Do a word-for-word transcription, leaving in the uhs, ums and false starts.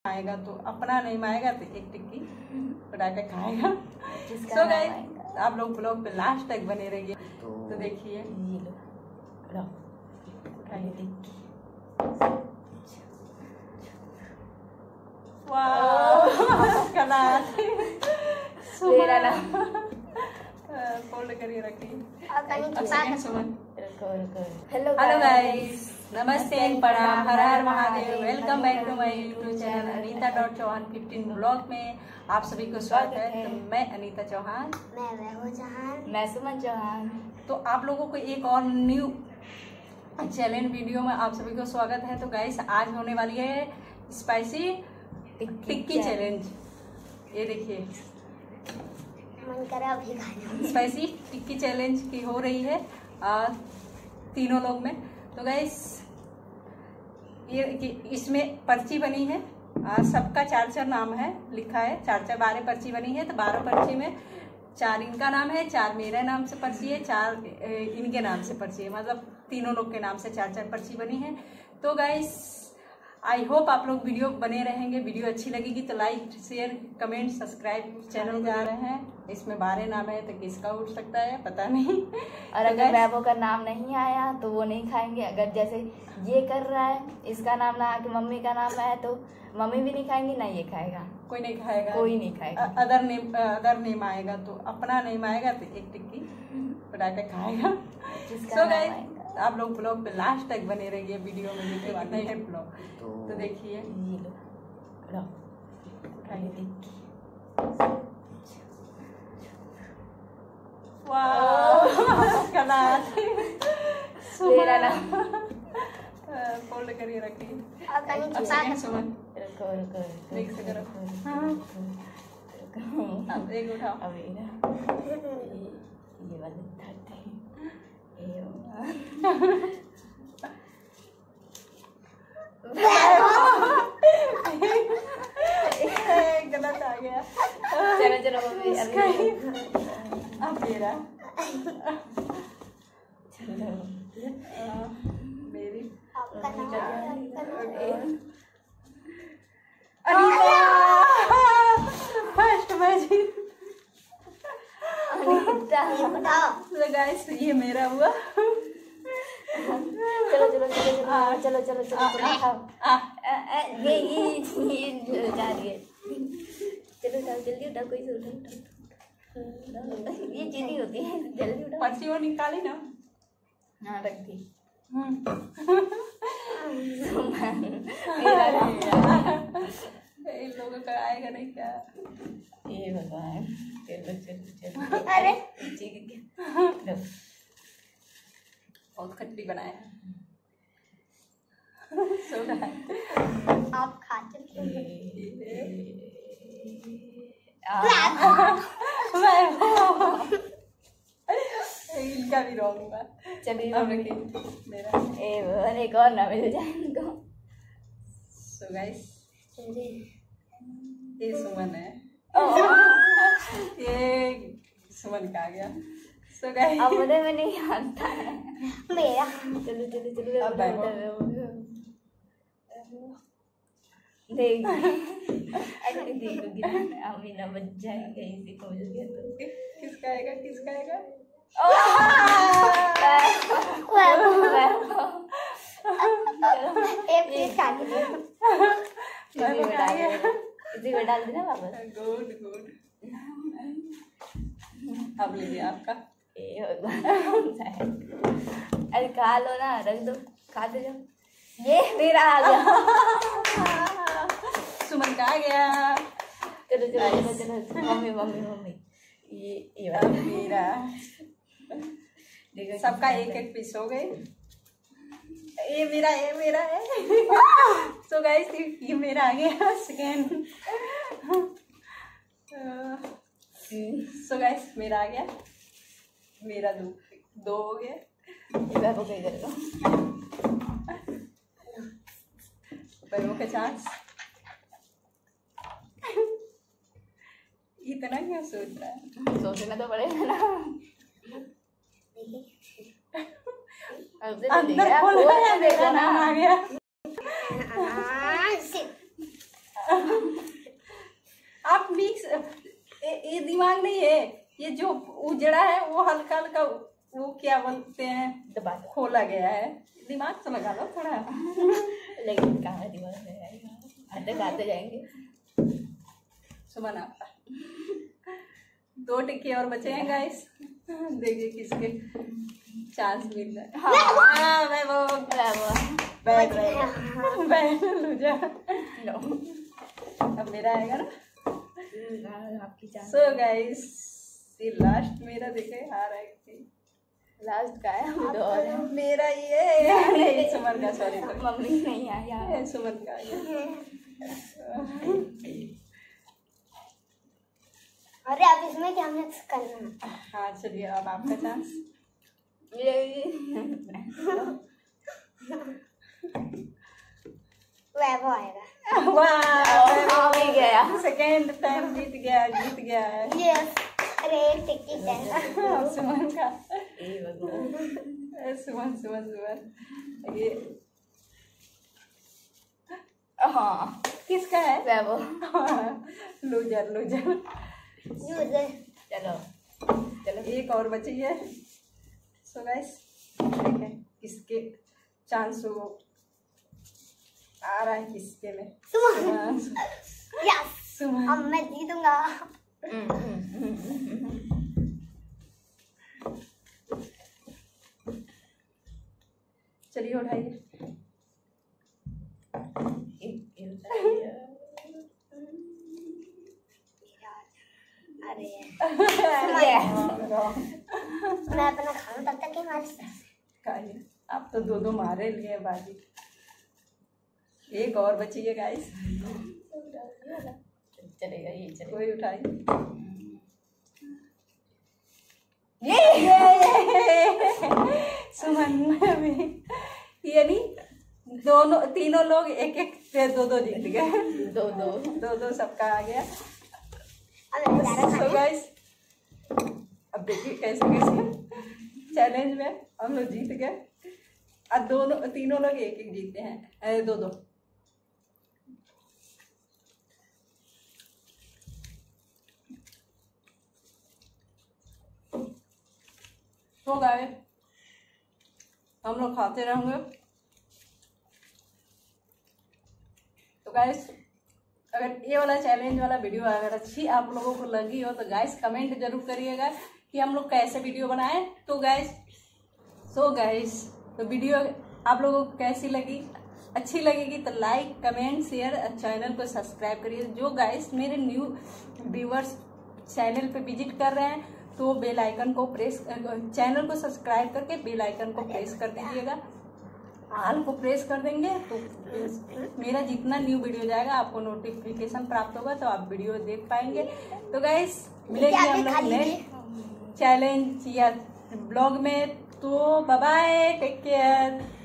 आएगा तो अपना नहीं आएगा तो एक टिक्की बना के खाएगा। सो गाइस आप लोग ब्लॉग पे लास्ट तक बने रहिए। तो, तो देखिए ये लो उठाइए टिक्की। मेरा ना फोल्ड करिए रखिए। हेलो हेलो गाइस, नमस्ते प्रणाम, हर हर Mahadev. Welcome back to my YouTube channel Anita dot Chauhan fifteen blog में आप सभी को स्वागत है। तो मैं अनीता चौहान, मैं वैभव चौहान, मैं सुमन चौहान। तो आप लोगों को एक और न्यू चैलेंज वीडियो में आप सभी को स्वागत है। तो गाइस आज होने वाली है स्पाइसी टिक्की चैलेंज। ये देखिए मन करा अभी खाने। स्पाइसी टिक्की चैलेंज की हो रही है आ, तीनों लोग में। तो गाइस ये इसमें पर्ची बनी है, आ, सबका चार चार नाम है लिखा है। चार चार बारह पर्ची बनी है। तो बारह पर्ची में चार इनका नाम है, चार मेरे नाम से पर्ची है, चार इनके नाम से पर्ची है। मतलब तीनों लोग के नाम से चार चार पर्ची बनी है। तो गाइस आई होप आप लोग वीडियो बने रहेंगे। वीडियो अच्छी लगेगी तो like share comment subscribe channel जा रहे हैं। इसमें बारह नाम है तो किसका उठ सकता है पता नहीं। और अगर वैभव का नाम नहीं आया तो वो नहीं खाएंगे। अगर जैसे ये कर रहा है, इसका नाम ना आके मम्मी का नाम आया तो मम्मी भी नहीं खाएंगी, ना ये खाएगा। कोई नहीं खाएगा, कोई नहीं खाएगा। अदर नेम अदर नेम आएगा तो अपना नेम आएगा तो एक टिक्की बना के खाएगा। सो गाइस आप लोग ब्लॉग पे लास्ट तक बने रहिए। वीडियो में देखिए नहीं है ब्लॉग। तो, तो देखिए ये लो उठाइए टिक्की। मेरा ना फोल्ड करिए रखिए। रुको रुको ठीक से करो। अब एक उठाओ। अब ये ये वाले उठाते हैं। गलत आ गया। चलो चलो मम्मी अब मेरा चलो मेरी फर्स्ट मैच। गाइस ये मेरा हुआ। चलो चलो चलो चलो चलो चलो चलो चलो खाओ। ये ये ये जा रही है। चलो चलो जल्दी उठाओ, कोई से उठाओ। ये चीनी होती है, जल्दी उठाओ। पर्ची वो निकाली ना। हाँ रख दी। इन लोगों का आएगा नहीं क्या? ये भगवान चलो चलो चलो। अरे बहुत खट्टी बनाया। सोना आप खाते इनका भी रॉन्ग हुआ। चलिए अब रखिए मेरा। ए भगवान एक और ना मिल जाए इनको। सो गाइस ये सुमन है। ये सुमन का आ गया। सो गाइस अब मुझे में नहीं आता है मेरा। चलो चलो चलो अब देख ऐसे देखोगी ना अम्मी ना बच जाएंगे इसी को मिल गया तो। किसका आएगा किसका आएगा? एक चीज खा लीजिए। इसी को डाल देना वापस। Good good. अब लीजिए आपका। ए भगवान अरे खा लो ना, रख दो, खाते जाओ। ये मेरा आ गया। सुमन का आ गया। चलो चलो चलो चलो मम्मी मम्मी मम्मी ये ये वाला मेरा। देखो सबका एक एक पीस हो गए। ये मेरा ये मेरा है। सो गाइस ये मेरा आ गया सेकेंड। सो गाइस मेरा आ गया। मेरा दो दो हो गया। ये को क्या करेगा? पैरों के चांस। इतना क्यों सोच रहा है? सोचना तो पड़ेगा ना। अंदर खोल देखा नाम आ गया। आप मिक्स, ये दिमाग नहीं है, ये जो उजड़ा है वो हल्का हल्का, वो क्या बोलते हैं, दबा खोला गया है। दिमाग तो लगा लो थोड़ा। लेकिन कहाँ दिमाग में आएगा, आते खाते जाएंगे। सुमन आपका दो टिक्के और बचे हैं गाइस, देखिए किसके चांस मिल रहा है। हाँ मैं वो बैठ बैठ लूजा। अब मेरा आएगा ना। आपकी चांस। सो गाइस ये लास्ट मेरा, देखे हार है कि लास्ट का है, दो और है। मेरा ये नहीं सुमन का, सॉरी मम्मी नहीं आया, सुमन का ये। अरे आप इसमें क्या मिक्स करना। हाँ चलिए अब आपका चांस। वैभव आएगा। वाह भी गया। सेकेंड टाइम जीत गया, जीत गया है। यस, अरे एक टिकट है। सुमन का। ए भगवान। सुमन सुमन सुमन ये हाँ किसका है? वैभव। Loser loser. यूजर। चलो चलो एक और बची है। सो गाइस देखें किसके चांस हो आ रहा है, किसके में। सुमन। यस, सुमन। अब मैं जीतूंगा। चलिए उठाइए। अरे Yeah. मैं अपना खाऊं तब तक ही मार। खाइए, आप तो दो दो मारे लिए बाजी। एक और बची है गाइस। चलेगा ये चलेगा। कोई उठाइए। सुमन में यानी दोनों तीनों लोग एक एक से दो दो जीत गए। दो दो दो दो सबका आ गया। अब मैं ज़्यादा So guys, अब देखिए कैसे कैसे चैलेंज में हम लोग जीत गए। अब दोनों तीनों लोग एक एक जीते हैं, अरे दो दो। तो गाइस हम लोग खाते रहेंगे। तो गाइस अगर ये वाला चैलेंज वाला वीडियो अगर अच्छी आप लोगों को लगी हो तो गाइस कमेंट जरूर करिएगा कि हम लोग कैसे वीडियो बनाएं। तो गाइस सो गाइस तो वीडियो आप लोगों को कैसी लगी, अच्छी लगेगी तो लाइक कमेंट शेयर, चैनल को सब्सक्राइब करिए। जो गाइस मेरे न्यू व्यूअर्स चैनल पे विजिट कर रहे हैं तो बेल आइकन को प्रेस, चैनल को सब्सक्राइब करके बेल आइकन को प्रेस कर दीजिएगा, ऑल को प्रेस कर देंगे तो मेरा जितना न्यू वीडियो जाएगा आपको नोटिफिकेशन प्राप्त होगा, तो आप वीडियो देख पाएंगे। तो गाइस मिलेंगे हम लोग नेक्स्ट चैलेंज या ब्लॉग में। तो बाय बाय, टेक केयर।